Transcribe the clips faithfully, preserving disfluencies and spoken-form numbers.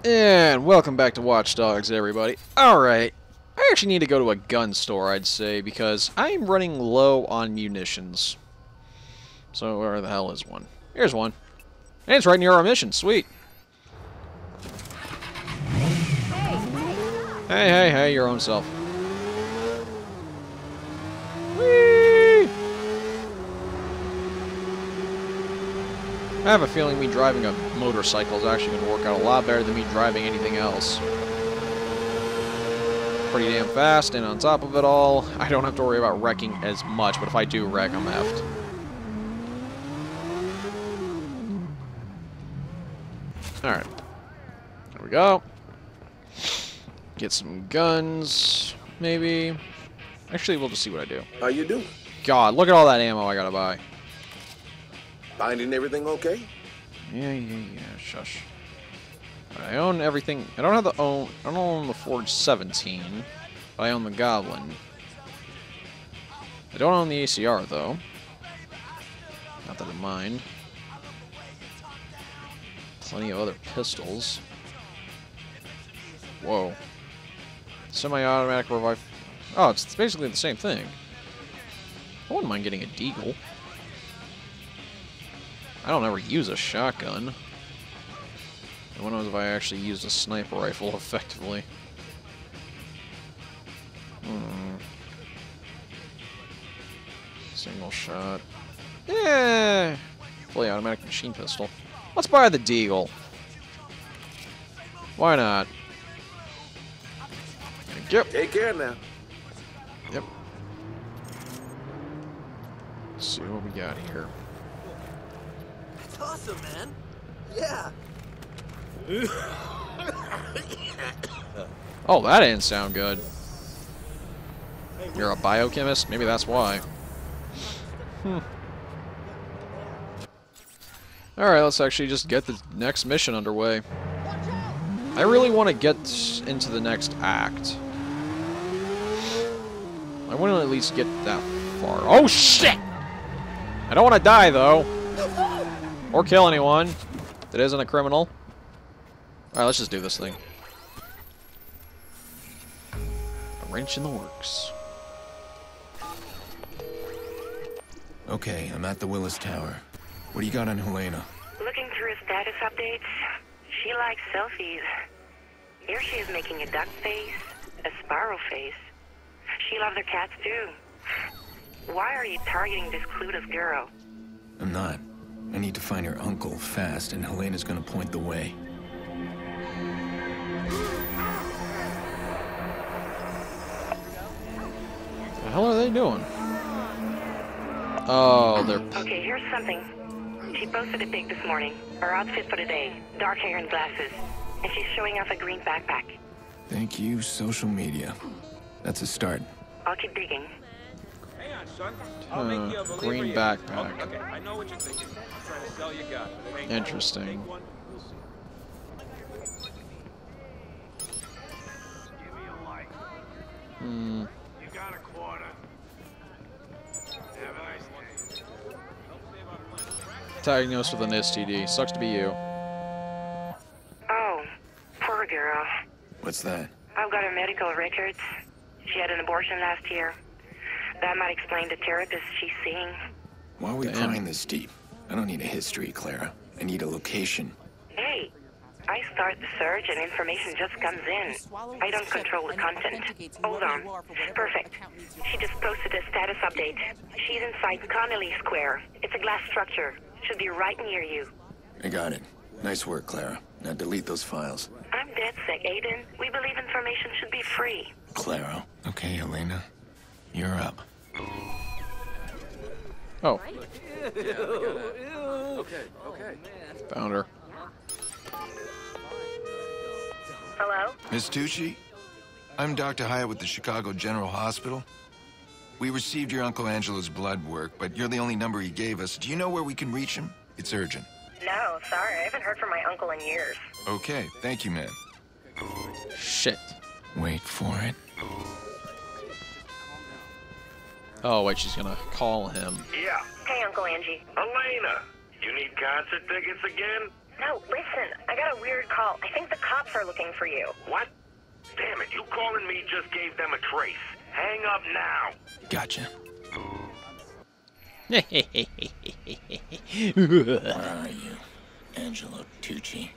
And welcome back to Watchdogs, everybody. Alright, I actually need to go to a gun store, I'd say, because I'm running low on munitions. So where the hell is one? Here's one. And it's right near our mission, sweet. Hey, hey, hey, your own self. Whee! I have a feeling me driving a motorcycle is actually going to work out a lot better than me driving anything else. Pretty damn fast, and on top of it all, I don't have to worry about wrecking as much, but if I do wreck, I'm effed. Alright. There we go. Get some guns, maybe. Actually, we'll just see what I do. How you doing? God, look at all that ammo I gotta buy. Finding everything okay? Yeah, yeah, yeah, shush. I own everything. I don't have the own. I don't own the Forge seventeen, but I own the Goblin. I don't own the A C R though. Not that I mind. Plenty of other pistols. Whoa. Semi-automatic revive. Oh, it's basically the same thing. I wouldn't mind getting a deagle. I don't ever use a shotgun. Who knows if I actually used a sniper rifle effectively. Hmm. Single shot. Yeah. Fully automatic machine pistol. Let's buy the deagle. Why not? Yep. Take care now. Yep. Let's see what we got here. It's awesome, man. Yeah. Oh, that didn't sound good. You're a biochemist? Maybe that's why. Hmm. Alright, let's actually just get the next mission underway. I really want to get into the next act. I want to at least get that far. Oh, shit! I don't want to die, though. Or kill anyone that isn't a criminal. Alright, let's just do this thing. A wrench in the works. Okay, I'm at the Willis Tower. What do you got on Helena? Looking through his status updates, she likes selfies. Here she is making a duck face, a sparrow face. She loves her cats too. Why are you targeting this clueless girl? I'm not. I need to find her uncle fast, and Helena's gonna point the way. What the hell are they doing? Oh, they're... Okay, here's something. She posted a pic this morning. Her outfit for the day. Dark hair and glasses. And she's showing off a green backpack. Thank you, social media. That's a start. I'll keep digging. Hang on, son. I'll make you a Uh, believer green yet. backpack. Okay, I know what you're thinking. I'm trying to sell you God. Take Interesting. one, we'll see. Give me a light. Hmm. You got a quarter. Have a nice day. Diagnosed with an S T D. Sucks to be you. Oh, poor girl. What's that? I've got her medical records. She had an abortion last year. That might explain the therapist she's seeing. Why are we Damn. prying this deep? I don't need a history, Clara. I need a location. Hey, I start the search and information just comes in. I don't control the content. Hold on. Perfect. She just posted a status update. She's inside Connolly Square. It's a glass structure. Should be right near you. I got it. Nice work, Clara. Now delete those files. I'm dead sick, Aiden. We believe information should be free. Clara. Okay, Helena. You're up. Oh, Okay, okay. found her. Hello? Miss Tucci? I'm Doctor Hyatt with the Chicago General Hospital. We received your Uncle Angelo's blood work, but you're the only number he gave us. Do you know where we can reach him? It's urgent. No, sorry. I haven't heard from my uncle in years. Okay, thank you, ma'am. Shit. Wait for it. Oh, wait, she's gonna call him. Yeah, Hey, Uncle Angie. Elena, you need concert tickets again? No, listen. I got a weird call. I think the cops are looking for you. What? Damn it, you calling me just gave them a trace. Hang up now. Gotcha. Where are you, Angelo Tucci?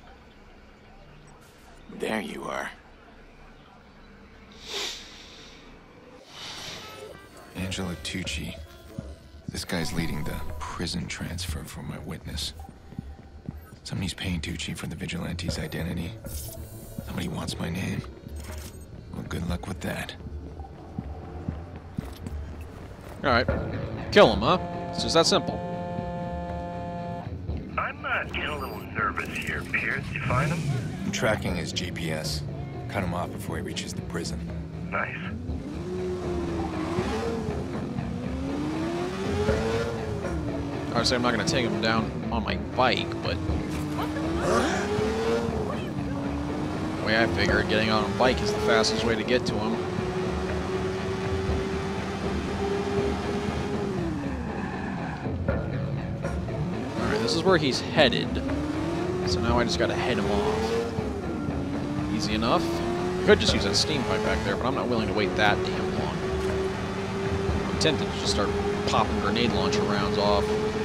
There you are. Angelo Tucci. This guy's leading the prison transfer for my witness. Somebody's paying Tucci for the vigilante's identity. Somebody wants my name. Well, good luck with that. Alright. Kill him, huh? It's just that simple. I'm uh, getting a little nervous here, Pierce. You find him? I'm tracking his G P S. Cut him off before he reaches the prison. Nice. I would say I'm not going to take him down on my bike, but... the way I figured, getting on a bike is the fastest way to get to him. Alright, this is where he's headed. So now I just got to head him off. Easy enough. I could just use that steam pipe back there, but I'm not willing to wait that damn long. I'm tempted to just start popping grenade launcher rounds off.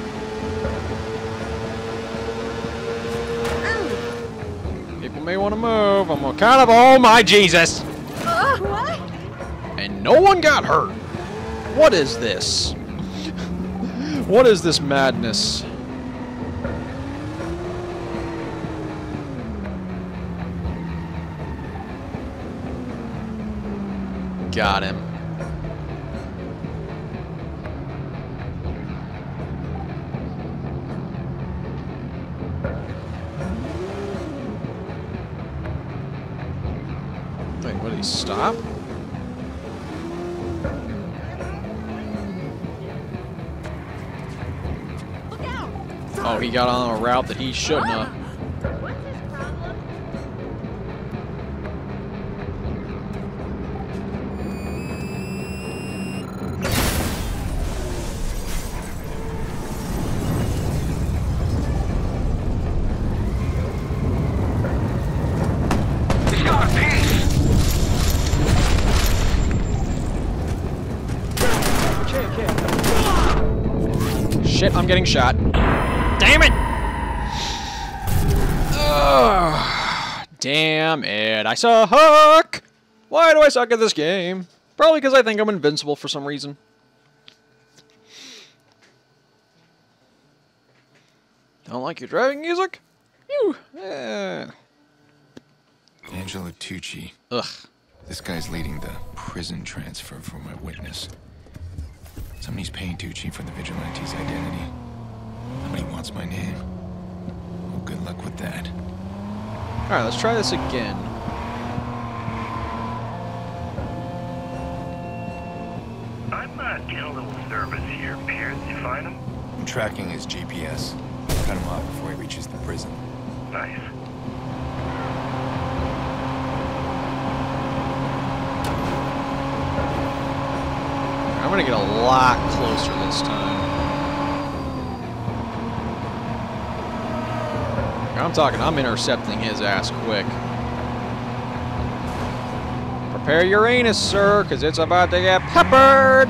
People may want to move. I'm gonna kind of, oh my Jesus! Uh, what? And no one got hurt. What is this? What is this madness? Got him. Wait, what did he stop? Look out! Oh, he got on a route that he shouldn't have. What's his problem? Shit, I'm getting shot. Damn it! Ugh, damn it, I suck! Why do I suck at this game? Probably because I think I'm invincible for some reason. Don't like your driving music? Phew. Eh. Angelo Tucci. Ugh. This guy's leading the prison transfer for my witness. Somebody's paying Tucci for the vigilante's identity. Somebody wants my name. Well, good luck with that. Alright, let's try this again. I'm uh, getting a little nervous here, Pierce. You find him? I'm tracking his G P S. Cut him off before he reaches the prison. Nice. I'm gonna get a lot closer this time. I'm talking, I'm intercepting his ass quick. Prepare your anus, sir, because it's about to get peppered!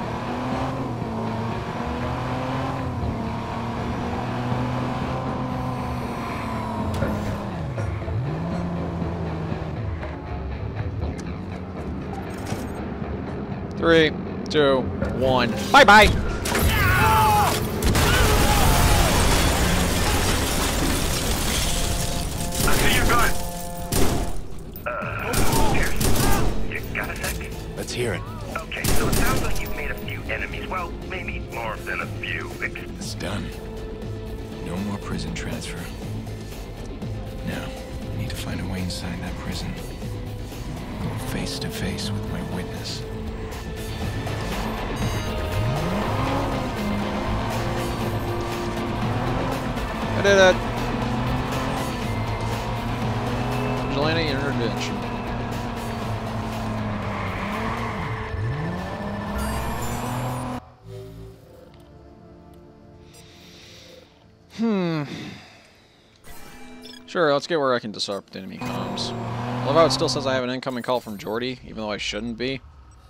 Three, two, one. Bye-bye! I see your gun. Uh, Pierce, you got a sec? Let's hear it. Okay, so it sounds like you've made a few enemies. Well, maybe more than a few. It's done. No more prison transfer. Now, I need to find a way inside that prison. Go face to face with my witness. I did it. Vigilante intervention. Hmm. Sure, let's get where I can disrupt enemy comms. I love how it still says I have an incoming call from Jordy, even though I shouldn't be.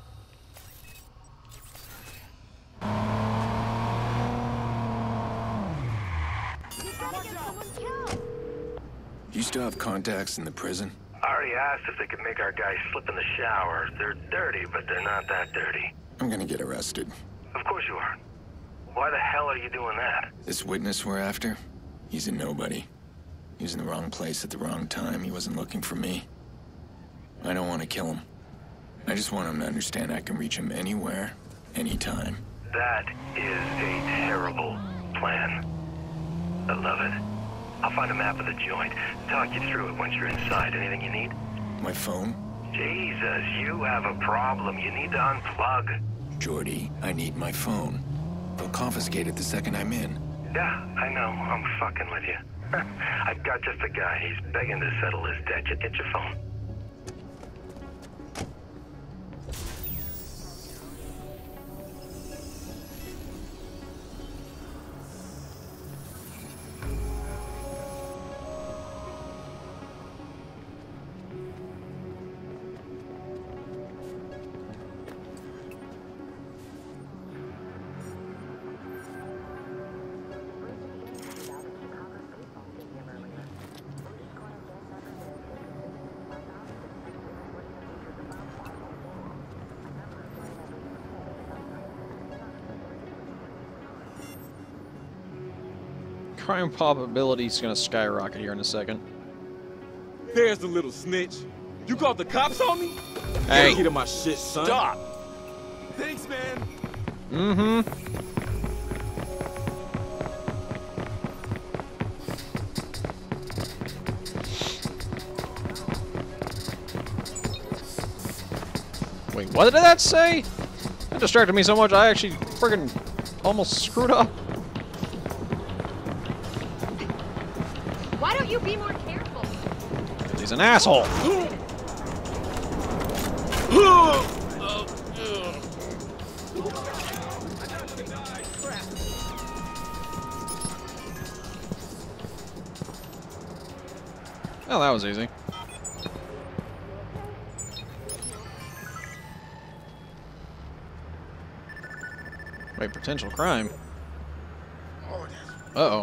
You still have contacts in the prison? I already asked if they could make our guys slip in the shower. They're dirty, but they're not that dirty. I'm gonna get arrested. Of course you are. Why the hell are you doing that? This witness we're after, he's a nobody. He was in the wrong place at the wrong time. He wasn't looking for me. I don't want to kill him. I just want him to understand I can reach him anywhere, anytime. That is a terrible plan. I love it. I'll find a map of the joint, talk you through it once you're inside. Anything you need? My phone? Jesus, you have a problem. You need to unplug. Jordy, I need my phone. They'll confiscate it the second I'm in. Yeah, I know. I'm fucking with you. I've got just a guy. He's begging to settle his debt. Just get your phone. Crime probability is going to skyrocket here in a second. There's the little snitch. You called the cops on me? Hey. Get in my shit, son. Stop. Thanks, man. Mm-hmm. Wait, what did that say? That distracted me so much I actually friggin' almost screwed up. Why don't you be more careful? He's an asshole. Oh, that was easy. Wait, potential crime. Uh-oh.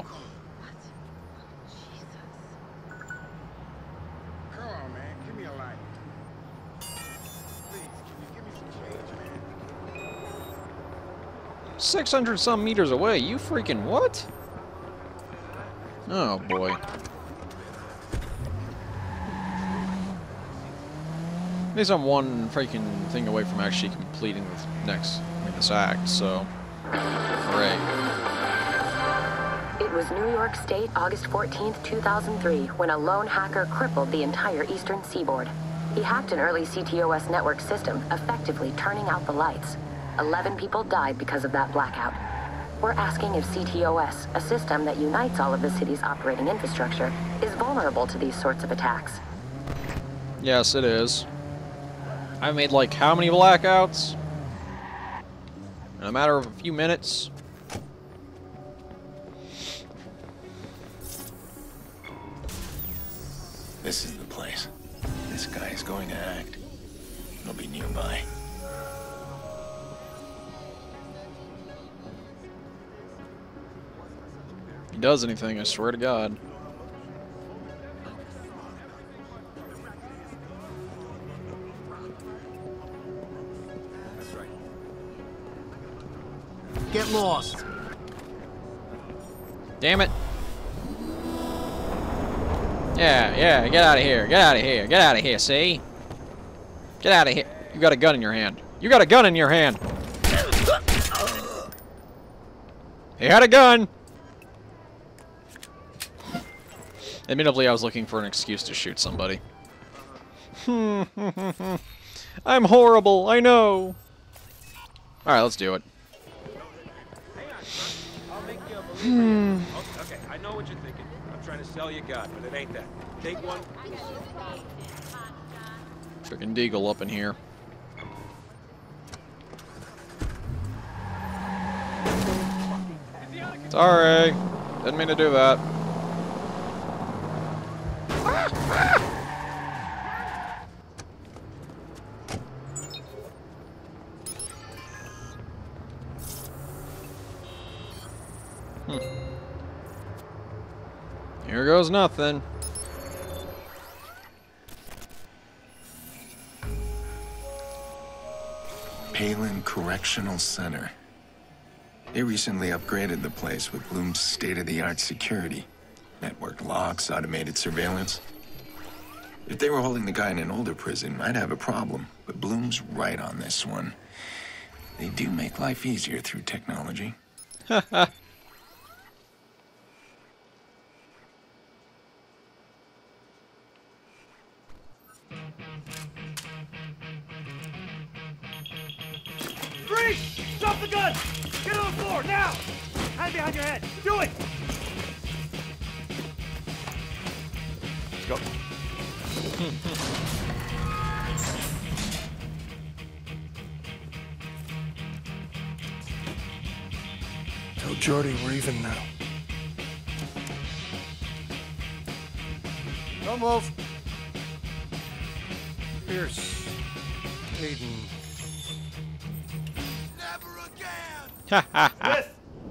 Come on, man. Give me a light. Please, can you give me some change, man? six hundred some meters away. You freaking what? Oh, boy. At least I'm one freaking thing away from actually completing this next, I mean, this act, so. Hooray. It was New York State, August fourteenth, two thousand three, when a lone hacker crippled the entire eastern seaboard. He hacked an early C T O S network system, effectively turning out the lights. Eleven people died because of that blackout. We're asking if C T O S, a system that unites all of the city's operating infrastructure, is vulnerable to these sorts of attacks. Yes, it is. I made like how many blackouts? In a matter of a few minutes. This is the place. This guy is going to act. He'll be nearby. If he does anything, I swear to God. Get lost. Damn it. Yeah, yeah, get out of here. Get out of here. Get out of here, see? Get out of here. You got a gun in your hand. You got a gun in your hand. He had a gun. Admittedly, I was looking for an excuse to shoot somebody. I'm horrible, I know. Alright, let's do it. Hmm. Okay, I know what you're thinking. I'm trying to sell you God, but it ain't that. Take one. Freaking Deagle up in here. Sorry. Didn't mean to do that. Hmm. Here goes nothing. Palin Correctional Center. They recently upgraded the place with Bloom's state-of-the-art security. Network locks, automated surveillance. If they were holding the guy in an older prison, I'd have a problem. But Bloom's right on this one. They do make life easier through technology. Haha. Freeze! Drop the gun! Get on the floor, now! Hand behind your head! Do it! Let's go. Tell Jordy we're even now. Don't move. Pierce. Hayden. Never again! Ha ha ha. Smith!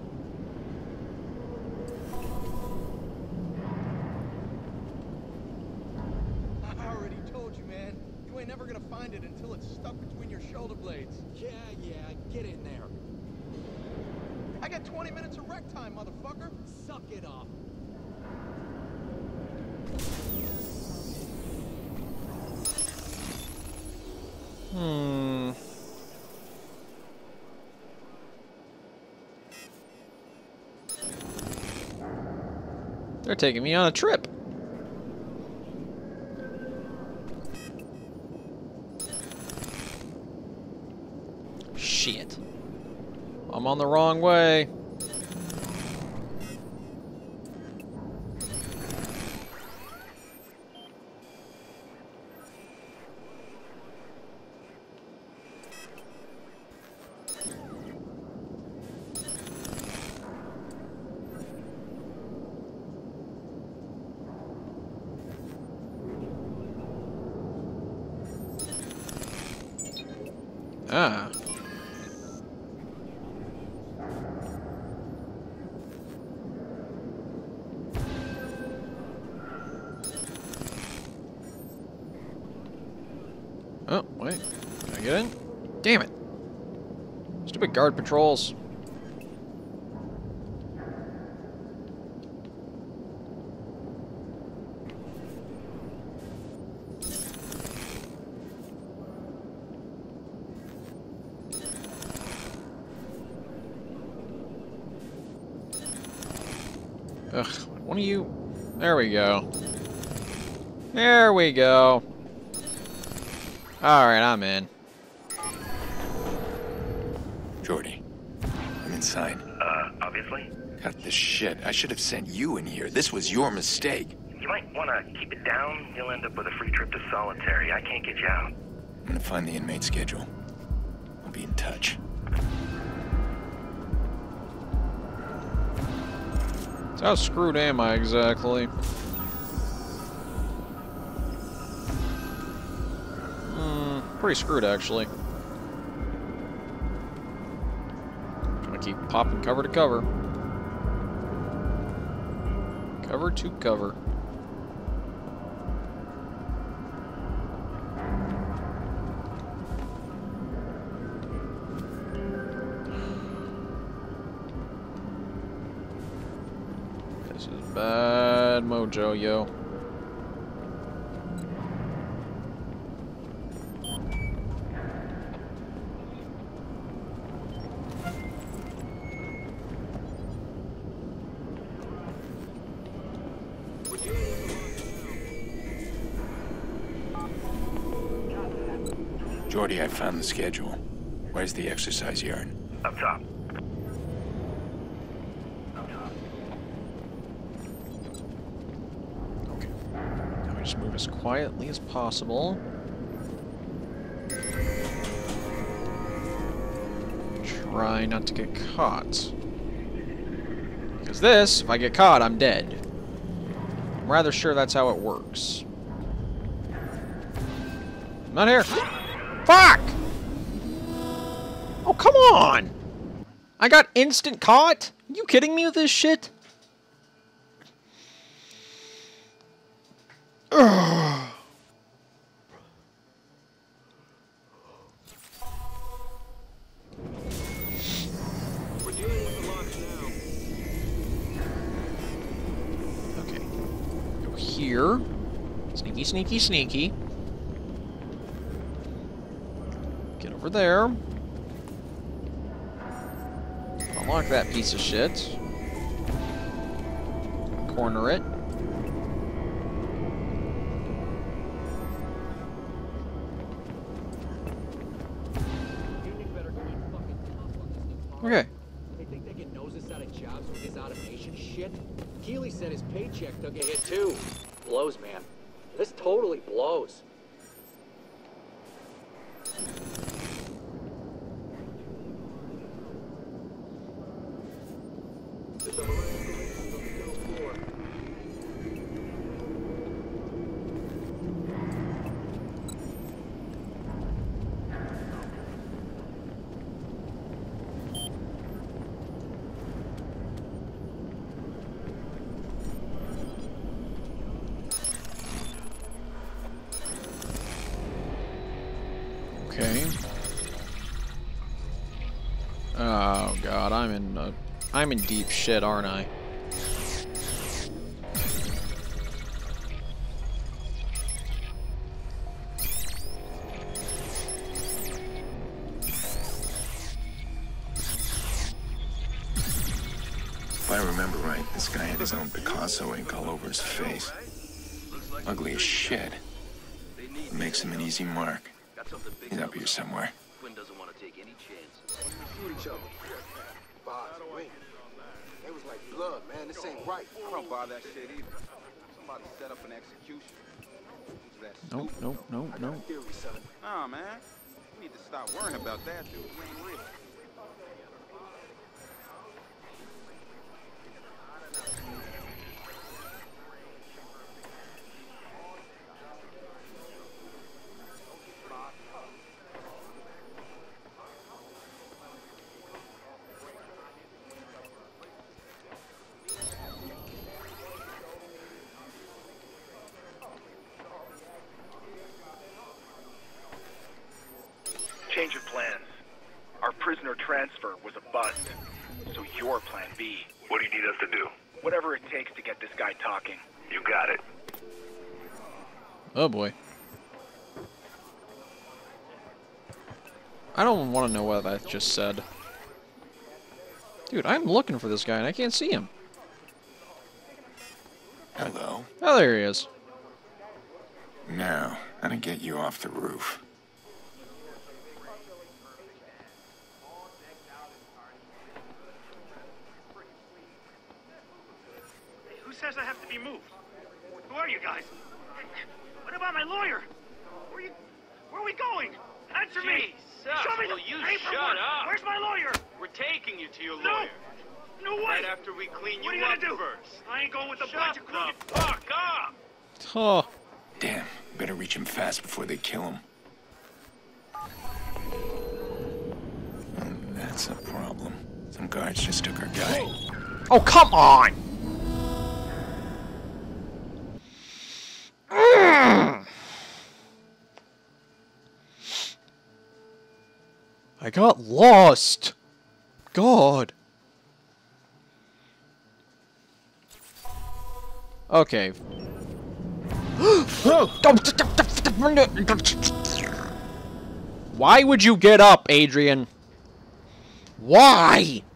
I already told you, man. You ain't never gonna find it until it's stuck between your shoulder blades. Yeah, yeah, get in there. I got twenty minutes of rec time, motherfucker. Suck it off. Hmm. They're taking me on a trip. Shit. I'm on the wrong way. Ah. Oh, wait. Can I get in? Damn it. Stupid guard patrols. Ugh, one of you... There we go. There we go. Alright, I'm in. Jordy, I'm inside. Uh, obviously. Cut the shit. I should have sent you in here. This was your mistake. You might want to keep it down. You'll end up with a free trip to solitary. I can't get you out. I'm gonna find the inmate schedule. I'll be in touch. So how screwed am I exactly? Hmm, pretty screwed actually. Trying to keep popping cover to cover. Cover to cover. This is bad mojo, yo. Jordy, I found the schedule. Where's the exercise yard? Up top. Okay. Now we just move as quietly as possible. Try not to get caught. Because this, if I get caught, I'm dead. I'm rather sure that's how it works. Not here. Fuck! Oh, come on! I got instant caught? Are you kidding me with this shit? Ugh. Okay. Go here. Sneaky, sneaky, sneaky. Get over there. Unlock that piece of shit. Corner it. Okay. They think they can nose us out of jobs with this automation shit? Keeley said his paycheck took a hit too. Blows, man. This totally blows. Okay. Oh god, I'm in uh, I'm in deep shit, aren't I? If I remember right, this guy had his own Picasso ink all over his face. Ugly as shit. Makes him an easy mark. He's up here somewhere. Doesn't want to take any chances. Shoot each other. Boss, wait. They was like blood, man. This ain't right. I don't buy that shit either. Somebody set up an execution. Who's that? Nope, nope, nope, nope. Nah, man. We need to stop worrying about that dude. He ain't real. Change of plans. Our prisoner transfer was a bust. So your plan B. What do you need us to do? Whatever it takes to get this guy talking. You got it. Oh boy. I don't want to know what that just said. Dude, I'm looking for this guy and I can't see him. Hello. Oh, there he is. Now, how to get you off the roof. Who says I have to be moved? Who are you guys? What about my lawyer? Where are you? Where are we going? Answer me! Show me will the you paperwork! shut up? Where's my lawyer? We're taking you to your No! lawyer. No way! Right after we clean you, what are you up gonna do? first. I ain't going with the Shut bunch of crooked... the fuck up! Oh. Damn, better reach him fast before they kill him. And that's a problem. Some guards just took our guy. Oh, come on! Mm. I got lost. God. Okay. Why would you get up, Adrian? Why?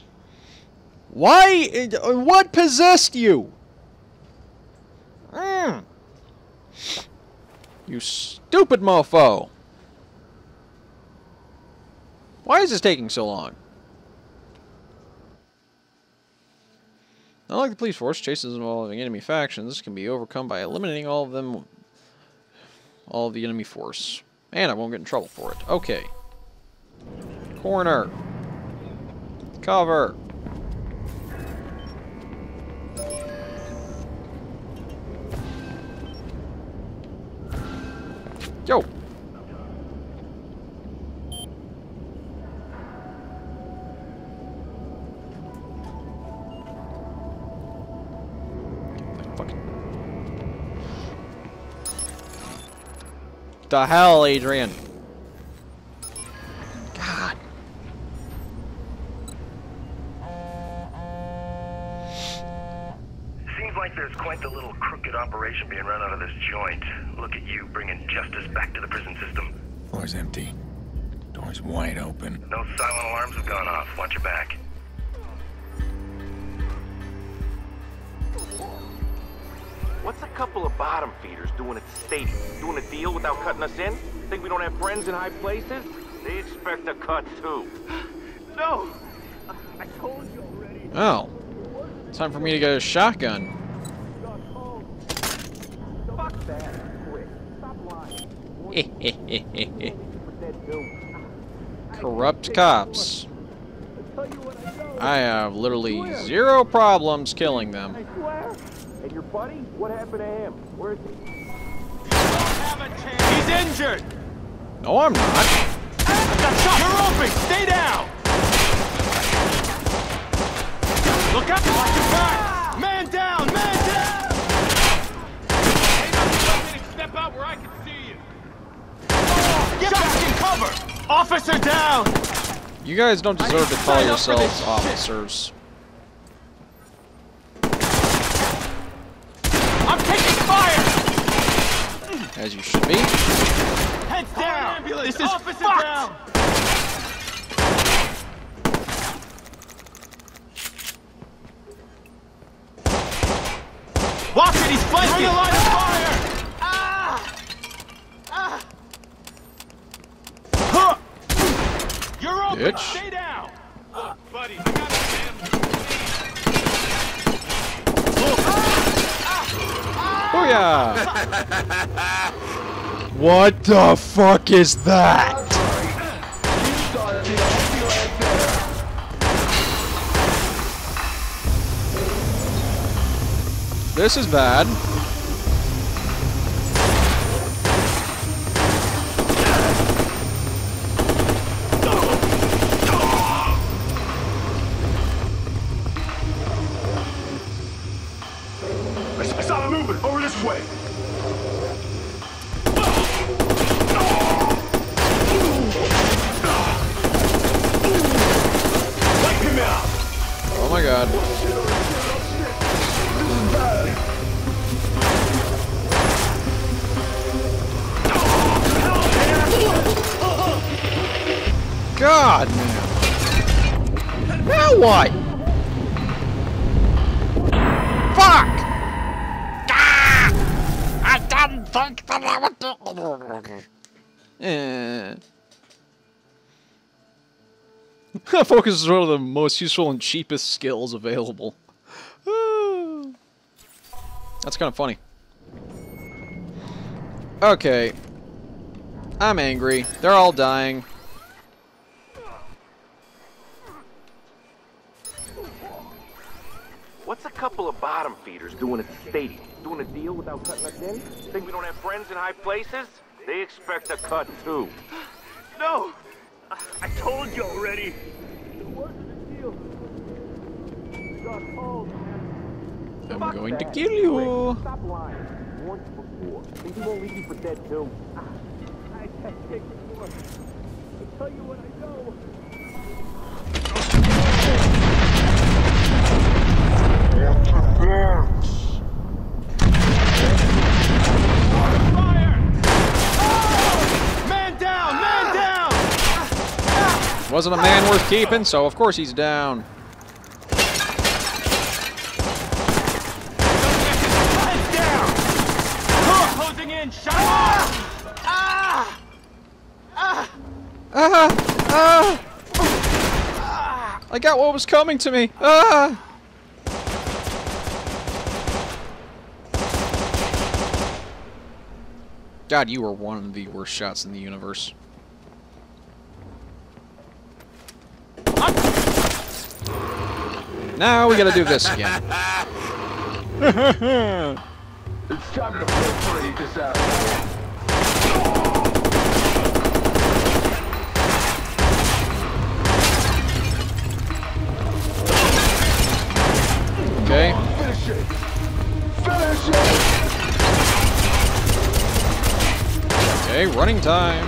Why? What possessed you? Mm. You stupid mofo. Why is this taking so long? Unlike the police force, chases involving enemy factions can be overcome by eliminating all of them, all of the enemy force. And I won't get in trouble for it. Okay. Corner. Cover. Yo. the hell, Adrian? God. Seems like there's quite the little crooked operation being run out of this joint. Look at you bringing justice back to the prison system. Floor's empty. Door's wide open. No silent alarms have gone off. Watch your back. What's a couple of bottom feeders doing at the stadium? Doing a deal without cutting us in? Think we don't have friends in high places? They expect a cut too. No! I told you already. Oh. Time for me to get a shotgun. Fuck that. Quick. Stop lying. Corrupt cops. I have literally zero problems killing them. I swear. And your buddy? What happened to him? Where's he? He's injured! No, I'm not. You're open! Stay down! Look out! Watch your back! Man down! Man down! Ain't nothing. Step out where I can see you. Get back in cover! Officer down! You guys don't deserve to call yourselves officers. I'm taking fire! As you should be. Heads down! This is officer fucked. Down! Watch it! He's flanking! Bring a line of fire! Ah! Ah! Huh! You're open! Bitch. Stay down! Look, buddy, I got a Booyah! What the fuck is that? This is bad. I saw him moving over this way. Wipe him out. Oh my god. God, man. Now what? Fuck! Ah! I didn't think that I would do. Eh. Focus is one of the most useful and cheapest skills available. That's kind of funny. Okay. I'm angry. They're all dying. What's a couple of bottom feeders doing at the stadium? Doing a deal without cutting us in? Think we don't have friends in high places? They expect a cut too. No! I told you already! It wasn't a deal. You got called, man. I'm Fuck going that. to kill you. Stop lying. Once before. Think you won't leave me for dead too? I can't take it more. I tell you when I go. Wasn't a man worth keeping, so of course he's down. Heads down! Closing in! Shut off! Ah! Ah! Ah! Ah! I got what was coming to me. Ah! God, you were one of the worst shots in the universe. Now we gotta do this again. It's time to perforate this asshole. Okay. Finish it. Finish it. Okay, running time.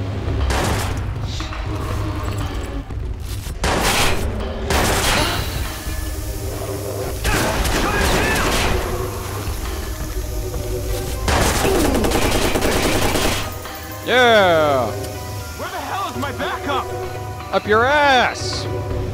Yeah! Where the hell is my backup? Up your ass!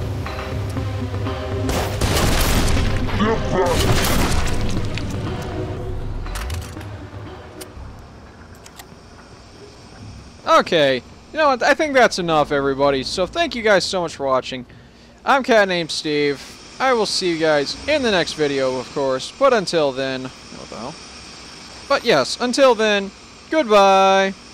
Okay, you know what, I think that's enough, everybody. So thank you guys so much for watching. I'm CatNamedSteve. I will see you guys in the next video, of course. But until then, what the hell? But yes, until then, goodbye!